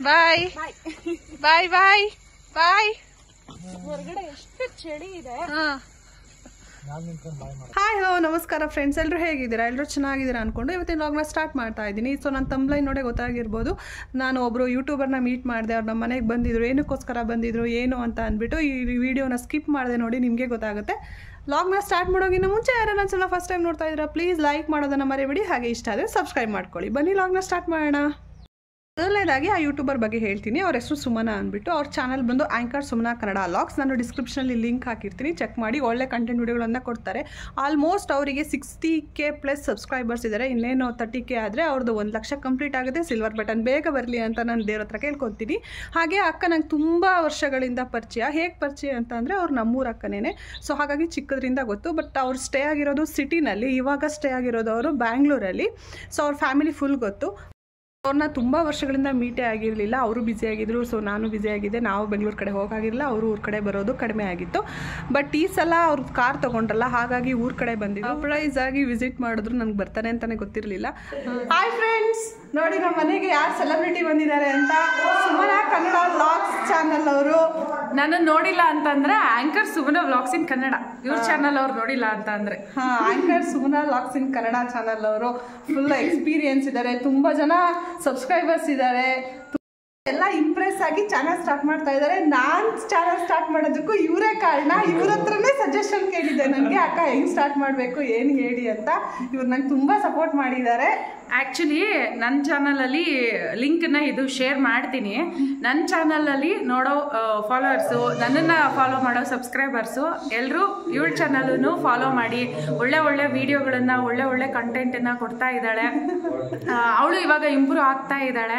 ಬಾಯ್ ಬಾಯ್ ಬಾಯ್ ಬಾಯ್. ಹೊರಗಡೆ ಎಷ್ಟು ಚಳಿ ಇದೆ. ಹಾಯ್ ಹಲೋ ನಮಸ್ಕಾರ ಫ್ರೆಂಡ್ಸ್, ಎಲ್ಲರೂ ಹೇಗಿದ್ದೀರಾ? ಎಲ್ಲರೂ ಚೆನ್ನಾಗಿದ್ದೀರಾ ಅನ್ಕೊಂಡು ಇವತ್ತಿನ ವ್ಲಾಗ್ನ ಸ್ಟಾರ್ಟ್ ಮಾಡ್ತಾ ಇದ್ದೀನಿ. ಸೊ ನನ್ನ ತಮ್ಲೈನ್ ನೋಡೇ ಗೊತ್ತಾಗಿರ್ಬೋದು, ನಾನು ಒಬ್ಬರು ಯೂಟ್ಯೂಬರ್ನ ಮೀಟ್ ಮಾಡಿದೆ. ಅವ್ರು ನಮ್ಮ ಮನೆಗೆ ಬಂದಿದ್ರು, ಏನಕ್ಕೋಸ್ಕರ ಬಂದಿದ್ರು ಏನು ಅಂತ ಅಂದ್ಬಿಟ್ಟು ಈ ವಿಡಿಯೋನ ಸ್ಕಿಪ್ ಮಾಡಿದೆ. ನೋಡಿ, ನಿಮಗೆ ಗೊತ್ತಾಗುತ್ತೆ. ವ್ಲಾಗ್ನ ಸ್ಟಾರ್ಟ್ ಮಾಡೋಕ್ಕಿಂತ ಮುಂಚೆ ಯಾರನ್ನ ಒಂದ್ಸಲ ಫಸ್ಟ್ ಟೈಮ್ ನೋಡ್ತಾ ಇದ್ದೀರಾ, ಪ್ಲೀಸ್ ಲೈಕ್ ಮಾಡೋದನ್ನು ಮರಿಬೇಡಿ. ಹಾಗೆ ಇಷ್ಟ ಆದರೆ ಸಬ್ಸ್ಕ್ರೈಬ್ ಮಾಡ್ಕೊಳ್ಳಿ. ಬನ್ನಿ ವ್ಲಾಗ್ನ ಸ್ಟಾರ್ಟ್ ಮಾಡೋಣ. ಮೊದಲನೇದಾಗಿ ಆ ಯೂಟ್ಯೂಬರ್ ಬಗ್ಗೆ ಹೇಳ್ತೀನಿ. ಅವ್ರ ಹೆಸರು ಸುಮನಾ ಅಂದ್ಬಿಟ್ಟು. ಅವ್ರ ಚಾನಲ್ ಬಂದು ಆ್ಯಂಕರ್ ಸುಮನಾ ಕನ್ನಡ ವ್ಲಾಗ್ಸ್. ನಾನು ಡಿಸ್ಕ್ರಿಪ್ಷನಲ್ಲಿ ಲಿಂಕ್ ಹಾಕಿರ್ತೀನಿ, ಚೆಕ್ ಮಾಡಿ. ಒಳ್ಳೆ ಕಂಟೆಂಟ್ ವಿಡಿಯೋಗಳನ್ನು ಕೊಡ್ತಾರೆ. ಆಲ್ಮೋಸ್ಟ್ ಅವರಿಗೆ 60K ಪ್ಲಸ್ ಸಬ್ಸ್ಕ್ರೈಬರ್ಸ್ ಇದ್ದಾರೆ. ಇನ್ನೇನು 30K ಆದರೆ ಅವ್ರದ್ದು 1 ಲಕ್ಷ ಕಂಪ್ಲೀಟ್ ಆಗುತ್ತೆ. ಸಿಲ್ವರ್ ಬಟನ್ ಬೇಗ ಬರಲಿ ಅಂತ ನಾನು ದೇವ್ರ ಹತ್ರ ಕೇಳ್ಕೊತೀನಿ. ಹಾಗೆ ಅಕ್ಕ ನಂಗೆ ತುಂಬ ವರ್ಷಗಳಿಂದ ಪರಿಚಯ. ಹೇಗೆ ಪರಿಚಯ ಅಂತ ಅಂದರೆ ಅವ್ರು ನಮ್ಮೂರ ಅಕ್ಕನೇ. ಸೊ ಹಾಗಾಗಿ ಚಿಕ್ಕದ್ರಿಂದ ಗೊತ್ತು. ಬಟ್ ಅವ್ರು ಸ್ಟೇ ಆಗಿರೋದು ಸಿಟಿನಲ್ಲಿ, ಇವಾಗ ಸ್ಟೇ ಆಗಿರೋದು ಅವರು ಬ್ಯಾಂಗ್ಳೂರಲ್ಲಿ. ಸೊ ಅವ್ರ ಫ್ಯಾಮಿಲಿ ಫುಲ್ ಗೊತ್ತು. ಅವ್ರನ್ನ ತುಂಬ ವರ್ಷಗಳಿಂದ ಮೀಟೇ ಆಗಿರಲಿಲ್ಲ. ಅವರು ಬ್ಯುಸಿಯಾಗಿದ್ದರು, ಸೊ ನಾನು ಬ್ಯುಸಿಯಾಗಿದ್ದೆ. ನಾವು ಬೆಂಗಳೂರು ಕಡೆ ಹೋಗಾಗಿರಲಿಲ್ಲ, ಅವರು ಊರ ಕಡೆ ಬರೋದು ಕಡಿಮೆ ಆಗಿತ್ತು. ಬಟ್ ಈ ಸಲ ಅವ್ರ ಕಾರ್ ತೊಗೊಂಡ್ರಲ್ಲ, ಹಾಗಾಗಿ ಊರ ಕಡೆ ಬಂದಿದ್ದು. ಸರ್ಪ್ರೈಸ್ ಆಗಿ ವಿಸಿಟ್ ಮಾಡಿದ್ರು. ನನಗೆ ಬರ್ತಾನೆ ಅಂತಲೇ ಗೊತ್ತಿರಲಿಲ್ಲ. ಹಾಯ್ ಫ್ರೆಂಡ್ಸ್, ನೋಡಿ ನಮ್ಮ ಮನೆಗೆ ಯಾರು ಸೆಲೆಬ್ರಿಟಿ ಬಂದಿದ್ದಾರೆ ಅಂತ. ಸುಮನಾ ಕನ್ನಡ ವ್ಲಾಗ್ಸ್ ಚಾನಲ್ ಅವರು. ನಾನು ನೋಡಿಲ್ಲ ಅಂತಂದ್ರೆ anchor Sumana vlogs in Kannada ಇವ್ರ ಚಾನಲ್ ಅವ್ರು ನೋಡಿಲ್ಲ ಅಂತ ಅಂದ್ರೆ. Anchor Sumana vlogs in Kannada channel ಅವರು ಫುಲ್ ಎಕ್ಸ್ಪೀರಿಯನ್ಸ್ ಇದ್ದಾರೆ. ತುಂಬ ಜನ ಸಬ್ಸ್ಕ್ರೈಬರ್ಸ್ ಇದ್ದಾರೆ. ಎಲ್ಲ ಇಂಪ್ರೆಸ್ ಆಗಿ ಚಾನಲ್ ಸ್ಟಾರ್ಟ್ ಮಾಡ್ತಾ ಇದ್ದಾರೆ. ನಾನು ಚಾನಲ್ ಸ್ಟಾರ್ಟ್ ಮಾಡೋದಕ್ಕೂ ಇವರೇ ಕಾರಣ. ಇವ್ರ ಹತ್ರನೇ ಸಜೆಷನ್ ಕೇಳಿದ್ದೆ ನನಗೆ, ಅಕ್ಕ ಹೆಂಗೆ ಸ್ಟಾರ್ಟ್ ಮಾಡಬೇಕು ಏನು ಹೇಳಿ ಅಂತ. ಇವ್ರು ನಂಗೆ ತುಂಬ ಸಪೋರ್ಟ್ ಮಾಡಿದ್ದಾರೆ. ಆ್ಯಕ್ಚುಲಿ ನನ್ನ ಚಾನಲಲ್ಲಿ ಲಿಂಕ್ನ ಇದು ಶೇರ್ ಮಾಡ್ತೀನಿ. ನನ್ನ ಚಾನಲಲ್ಲಿ ನೋಡೋ ಫಾಲೋವರ್ಸು, ನನ್ನನ್ನು ಫಾಲೋ ಮಾಡೋ ಸಬ್ಸ್ಕ್ರೈಬರ್ಸು ಎಲ್ಲರೂ ಇವಳ ಚಾನಲನ್ನು ಫಾಲೋ ಮಾಡಿ ಒಳ್ಳೆ ಒಳ್ಳೆ ವೀಡಿಯೋಗಳನ್ನು, ಒಳ್ಳೆ ಒಳ್ಳೆ ಕಂಟೆಂಟನ್ನು ಕೊಡ್ತಾ ಇದ್ದಾಳೆ. ಅವಳು ಇವಾಗ ಇಂಪ್ರೂವ್ ಆಗ್ತಾ ಇದ್ದಾಳೆ.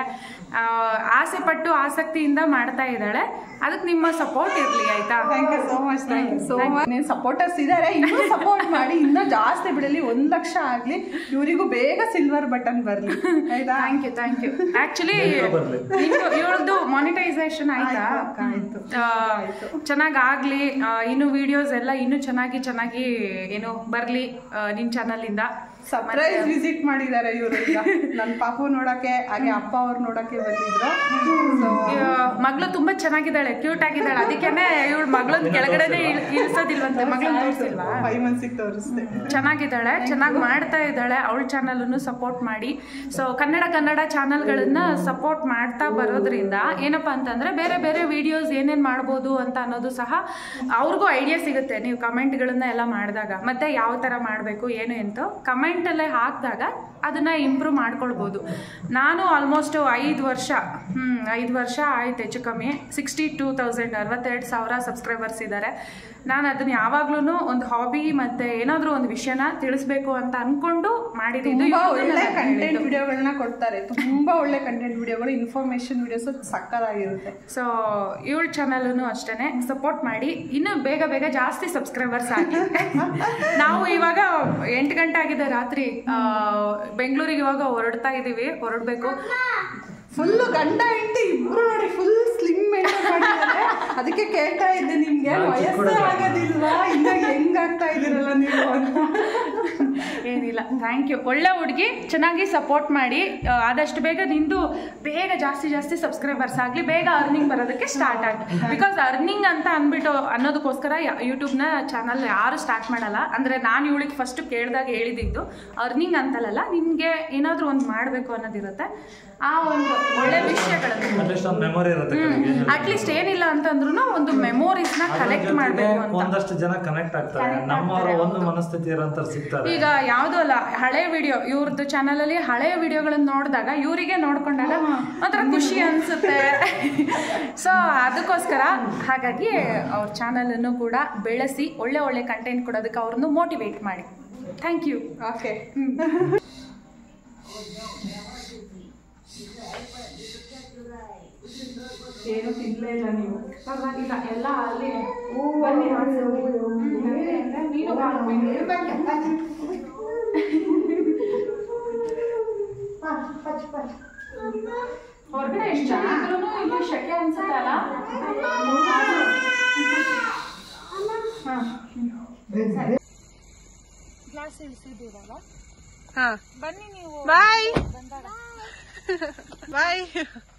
ಆಸೆ ಪಟ್ಟು ಆಸಕ್ತಿಯಿಂದ ಮಾಡ್ತಾ ಇದ್ದಾಳೆ. ಅದಕ್ಕೆ ನಿಮ್ಮ ಸಪೋರ್ಟ್ ಇರಲಿ, ಆಯ್ತಾ? Thank you so much. Thank you so much. Supporters ಇದ್ದಾರೆ, ಇನ್ನೂ ಸಪೋರ್ಟ್ ಮಾಡಿ, ಇನ್ನೂ ಜಾಸ್ತಿ ಬಿಡಲಿ. 1 ಲಕ್ಷ ಆಗಲಿ, ಇವರಿಗೂ ಬೇಗ ಸಿಲ್ವರ್ ಬಟನ್ ಬರಲಿ, ಆಯ್ತಾ? Thank you thank you. Actually ಇವಳದ್ದು ಮಾನಿಟೈಸೇಷನ್ ಆಯ್ತಾ? ಚೆನ್ನಾಗಿ ಆಗಲಿ. ಇನ್ನು ವಿಡಿಯೋಸ್ ಎಲ್ಲ ಇನ್ನೂ ಚೆನ್ನಾಗಿ ಏನು ಬರಲಿ ನಿನ್ನ ಚಾನಲಿಂದ. ಸರ್ಪ್ರೈಸ್ ವಿಸಿಟ್ ಮಾಡಿದ್ದಾರೆ ಇವರು. ನನ್ನ ಪಾಪು ನೋಡಕ್ಕೆ, ಹಾಗೆ ಅಪ್ಪ ಅವ್ರು ನೋಡಕ್ಕೆ ಬಂದಿದ್ರು. ಮಗಳು ತುಂಬಾ ಚೆನ್ನಾಗಿದ್ದಾಳೆ, ಕ್ಯೂಟ್ ಆಗಿದ್ದಾಳೆ. ಅದಕ್ಕೇನೆ ಇವಳು ಮಗಳನ್ನ ಕೆಳಗಡೆನೆ ಇಳಿಸೋದಿಲ್ವಂತೆ. ಮಗಳನ್ನ ತೋರಿಸಿಲ್ವಾ? 5 months ತೋರಿಸ್ದೆ. ಚೆನ್ನಾಗಿದ್ದಾಳೆ, ಚೆನ್ನಾಗಿ ಮಾಡ್ತಾ ಇದ್ದಾಳೆ. ಅವಳ ಚಾನಲನ್ನು ಸಪೋರ್ಟ್ ಮಾಡಿ. ಸೊ ಕನ್ನಡ ಚಾನಲ್ಗಳನ್ನ ಸಪೋರ್ಟ್ ಮಾಡ್ತಾ ಬರೋದ್ರಿಂದ ಏನಪ್ಪ ಅಂತಂದ್ರೆ ಬೇರೆ ಬೇರೆ ವಿಡಿಯೋಸ್ ಏನೇನು ಮಾಡ್ಬೋದು ಅಂತ ಅನ್ನೋದು ಸಹ ಅವ್ರಿಗೂ ಐಡಿಯಾ ಸಿಗುತ್ತೆ. ನೀವು ಕಮೆಂಟ್ಗಳನ್ನ ಎಲ್ಲ ಮಾಡಿದಾಗ, ಮತ್ತೆ ಯಾವ ಥರ ಮಾಡಬೇಕು ಏನು ಅಂತ ಕಮೆಂಟಲ್ಲೇ ಹಾಕಿದಾಗ ಅದನ್ನ ಇಂಪ್ರೂವ್ ಮಾಡ್ಕೊಳ್ಬೋದು. ನಾನು ಆಲ್ಮೋಸ್ಟ್ 5 ವರ್ಷ ಆಯ್ತು ಹೆಚ್ಚು ಕಮ್ಮಿ. 62,000 62,000 ಸಬ್ಸ್ಕ್ರೈಬರ್ಸ್ ಇದ್ದಾರೆ. ನಾನು ಅದನ್ನ ಯಾವಾಗ್ಲೂ ಒಂದು ಹಾಬಿ ಮತ್ತೆ ಏನಾದರೂ ಒಂದು ವಿಷಯನ ತಿಳಿಸ್ಬೇಕು ಅಂತ ಅನ್ಕೊಂಡು ಮಾಡಿದ್ದು. ಒಳ್ಳೆ ಕಂಟೆಂಟ್ ವಿಡಿಯೋಗಳನ್ನ ಕೊಡ್ತಾರೆ, ತುಂಬಾ ಒಳ್ಳೆ ಕಂಟೆಂಟ್ ವಿಡಿಯೋಗಳು, ಇನ್ಫಾರ್ಮೇಶನ್ ವಿಡಿಯೋಸ್ ಸಕ್ಕತ್ತಾಗಿರುತ್ತೆ. ಸೊ ಇವಳ ಚಾನಲನ್ನು ಅಷ್ಟೇ ಸಪೋರ್ಟ್ ಮಾಡಿ, ಇನ್ನೂ ಬೇಗ ಜಾಸ್ತಿ ಸಬ್ಸ್ಕ್ರೈಬರ್ಸ್ ಆಗಿ. ನಾವು ಇವಾಗ 8 ಗಂಟೆ ಆಗಿದೆ ರಾತ್ರಿ. ಬೆಂಗಳೂರಿಗೆ ಇವಾಗ ಹೊರಡಬೇಕು. ಫುಲ್ಲು ಗಂಡ ಹೆಂಡತಿ ಇಬ್ರು ನೋಡಿ ಫುಲ್ ಸ್ಲಿಮ್ ಮೇಂಟೈನ್ ಮಾಡಿದ್ದಾರೆ. ಅದಕ್ಕೆ ಕೇಳ್ತಾ ಇದ್ದೆ, ನಿಮ್ಗೆ ವಯಸ್ಸೇ ಆಗೋದಿಲ್ವಾ, ಇನ್ನು ಹೆಂಗಾಗ್ತಾ ಇದ್ದೀರಲ್ಲ ನೀವು ಅಂತ. ಏನಿಲ್ಲ, ಥ್ಯಾಂಕ್ ಯು. ಒಳ್ಳೆ ಹುಡುಗಿ, ಚೆನ್ನಾಗಿ ಸಪೋರ್ಟ್ ಮಾಡಿ. ಆದಷ್ಟು ಬೇಗ ಜಾಸ್ತಿ ಸಬ್ಸ್ಕ್ರೈಬರ್ಸ್ ಆಗಲಿ, ಬೇಗ ಅರ್ನಿಂಗ್ ಬರೋದಕ್ಕೆ ಸ್ಟಾರ್ಟ್ ಆಗಿ. ಬಿಕಾಸ್ ಅರ್ನಿಂಗ್ ಅಂತ ಅಂದ್ಬಿಟ್ಟು ಅನ್ನೋದಕ್ಕೋಸ್ಕರ ಯೂಟ್ಯೂಬ್ನ ಚಾನಲ್ ಯಾರು ಸ್ಟಾರ್ಟ್ ಮಾಡಲ್ಲ. ಅಂದರೆ ನಾನು ಇವಳಿಗೆ ಫಸ್ಟ್ ಕೇಳಿದಾಗ ಹೇಳಿದ್ದು ಅರ್ನಿಂಗ್ ಅಂತಲ್ಲ, ನಿಮಗೆ ಏನಾದರೂ ಒಂದು ಮಾಡಬೇಕು ಅನ್ನೋದಿರುತ್ತೆ. ಆ ಒಂದು ಒಳ್ಳೆ ವಿಷಯಗಳನ್ನು ಅಟ್ಲೀಸ್ಟ್ ಏನಿಲ್ಲ ಅಂತಂದ್ರೂ ಒಂದು ಮೆಮೊರೀಸ್ನ ಕಲೆಕ್ಟ್ ಮಾಡಬೇಕು ಅಂತ. ಒಂದಷ್ಟು ಜನ ಕನೆಕ್ಟ್ ಆಗ್ತಾರೆ, ನಮ್ಮವರ ಒಂದು ಮನಸ್ಥಿತಿ ಇರೋಂತ ಸಿಗ್ತಾರೆ. ಈಗ ಯಾವುದೂ ಅಲ್ಲ, ಹಳೆ ವಿಡಿಯೋ ಇವ್ರದ್ದು ಚಾನಲಲ್ಲಿ ಹಳೆ ವಿಡಿಯೋಗಳನ್ನ ನೋಡಿದಾಗ ಇವರಿಗೆ ನೋಡ್ಕೊಂಡಾಗ ಒಂಥರ ಖುಷಿ ಅನಿಸುತ್ತೆ. ಸೊ ಅದಕ್ಕೋಸ್ಕರ ಹಾಗಾಗಿ ಅವ್ರ ಚಾನಲನ್ನು ಕೂಡ ಬೆಳೆಸಿ ಒಳ್ಳೆ ಕಂಟೆಂಟ್ ಕೊಡೋದಕ್ಕೆ ಅವ್ರನ್ನು ಮೋಟಿವೇಟ್ ಮಾಡಿ. Thank you. ಓಕೆ. ಏನು ತಿನ್ನಲೇ ಇಲ್ಲ ನೀವು? ಪರವಾಗಿಲ್ಲ, ಎಲ್ಲ ಅಲ್ಲಿ ಹೊರಗಡೆ ಎಷ್ಟು ಜನ ಇದ್ರೂ ಇಲ್ಲಿ ಶೆಕೆ ಅನ್ಸುತ್ತೆ ಅಲ್ಲ? ಗ್ಲಾಸ್ ಇಳಿಸಿದ್ದೀರಲ್ಲ, ಬನ್ನಿ ನೀವು. ಬಾಯ್ ಬಾಯ್.